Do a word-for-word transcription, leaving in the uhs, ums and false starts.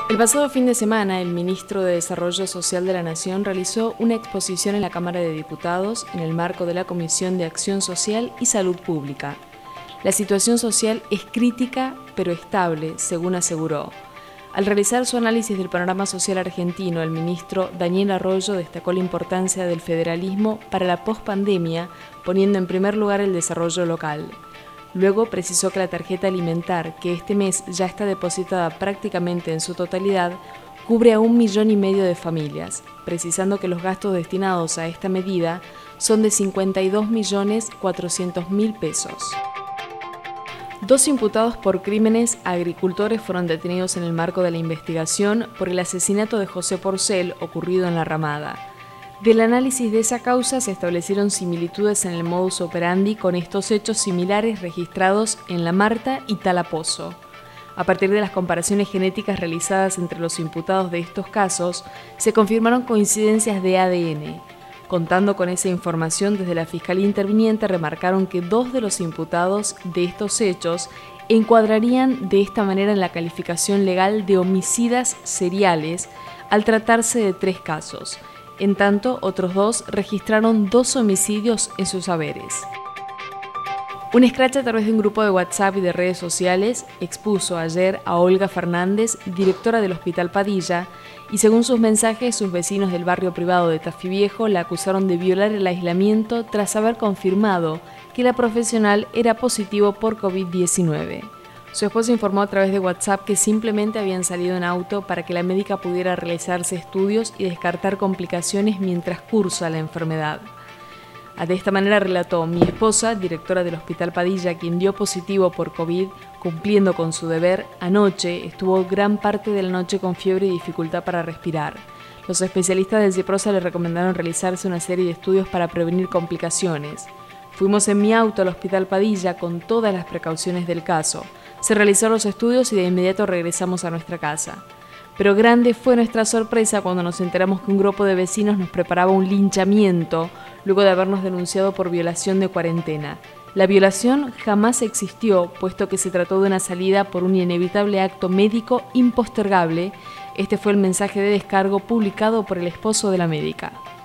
El pasado fin de semana, el ministro de Desarrollo Social de la Nación realizó una exposición en la Cámara de Diputados en el marco de la Comisión de Acción Social y Salud Pública. La situación social es crítica, pero estable, según aseguró. Al realizar su análisis del panorama social argentino, el ministro Daniel Arroyo destacó la importancia del federalismo para la pospandemia, poniendo en primer lugar el desarrollo local. Luego precisó que la tarjeta alimentar, que este mes ya está depositada prácticamente en su totalidad, cubre a un millón y medio de familias, precisando que los gastos destinados a esta medida son de cincuenta y dos millones cuatrocientos mil pesos. Dos imputados por crímenes a agricultores fueron detenidos en el marco de la investigación por el asesinato de José Porcel ocurrido en La Ramada. Del análisis de esa causa se establecieron similitudes en el modus operandi con estos hechos similares registrados en La Marta y Talapozo. A partir de las comparaciones genéticas realizadas entre los imputados de estos casos, se confirmaron coincidencias de A D N. Contando con esa información, desde la Fiscalía Interviniente remarcaron que dos de los imputados de estos hechos encuadrarían de esta manera en la calificación legal de homicidas seriales al tratarse de tres casos. En tanto, otros dos registraron dos homicidios en sus haberes. Un scratch a través de un grupo de WhatsApp y de redes sociales expuso ayer a Olga Fernández, directora del Hospital Padilla, y según sus mensajes, sus vecinos del barrio privado de Tafí Viejo la acusaron de violar el aislamiento tras haber confirmado que la profesional era positivo por COVID diecinueve. Su esposo informó a través de WhatsApp que simplemente habían salido en auto para que la médica pudiera realizarse estudios y descartar complicaciones mientras cursa la enfermedad. De esta manera relató: mi esposa, directora del Hospital Padilla, quien dio positivo por COVID, cumpliendo con su deber, anoche estuvo gran parte de la noche con fiebre y dificultad para respirar. Los especialistas del CIPROSA le recomendaron realizarse una serie de estudios para prevenir complicaciones. Fuimos en mi auto al Hospital Padilla con todas las precauciones del caso. Se realizaron los estudios y de inmediato regresamos a nuestra casa. Pero grande fue nuestra sorpresa cuando nos enteramos que un grupo de vecinos nos preparaba un linchamiento luego de habernos denunciado por violación de cuarentena. La violación jamás existió, puesto que se trató de una salida por un inevitable acto médico impostergable. Este fue el mensaje de descargo publicado por el esposo de la médica.